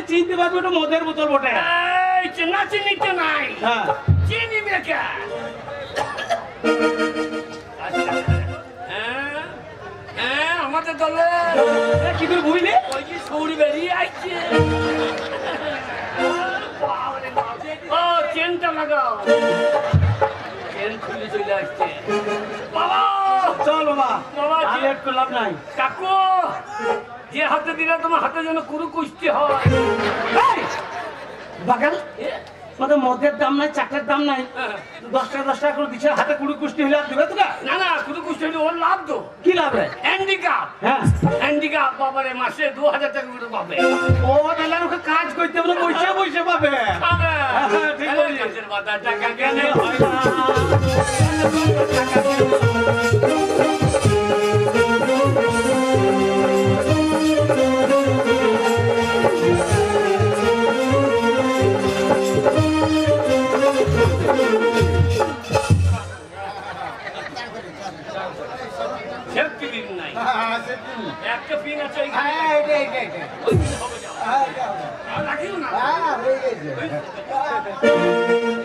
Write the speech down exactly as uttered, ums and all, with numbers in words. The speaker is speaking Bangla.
চিনতে পারবো ওটা মদের বোতল বটে। এই চেনা চিনিতে নাই। হ্যাঁ চিনি মেকা। হ্যাঁ হ্যাঁ আমাদের দলে কি করে বুঝলি? ওই যে সৌরি বেরিয়ে আসছে। ও চেনটা লাগাও। চেন খুলে চলে আসছে। বাবা চল বাবা বাবা লেট করলাম নাই। কাকু যে হাতে দিলে তোমার হাতে যেন কুরু কুষ্টি হয়। বাগাল আমাদের মদের দাম নাই, চাকরির দাম নাই, দশ টাকা দশ টাকা করে দিচ্ছে, হাতে কুড়ি কুষ্টি হলে দিবে তো? না না কুরু কুষ্টি হলে ওর লাভ তো। কি লাভ রে? হ্যান্ডিক্যাপ। হ্যাঁ হ্যান্ডিক্যাপ বাবারে মাসে দু হাজার টাকা করে পাবে। ও তাহলে ওকে কাজ করতে বলে বসে বসে পাবে। ঠিক বলছিস। টাকা গেলে হয় না। একটা পিন আছে রাখিও না।